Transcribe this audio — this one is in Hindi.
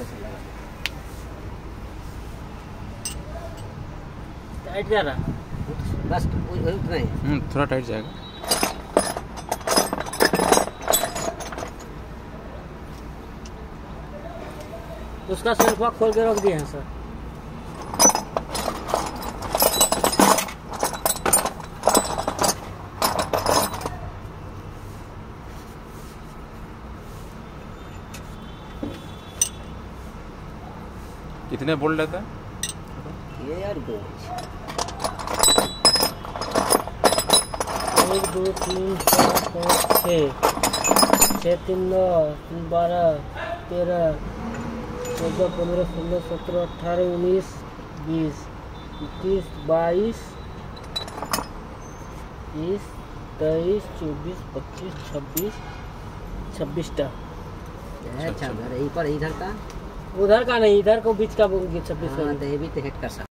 टाइट जा रहा बस उतना ही। थोड़ा टाइट जाएगा। उसका सेल्फा खोल के रख दिए हैं सर। कितने बोल्ट लेता है ये यार 2 1 2 3 4 5 6 6 3 9 3 12 13 14 15 16 17 18 19 20 21 22 23 24 25 26 26टा। अच्छा, इधर का उधर का नहीं, इधर को बीच का 26 हाँ, तो ये भी तो हिट कर सकता।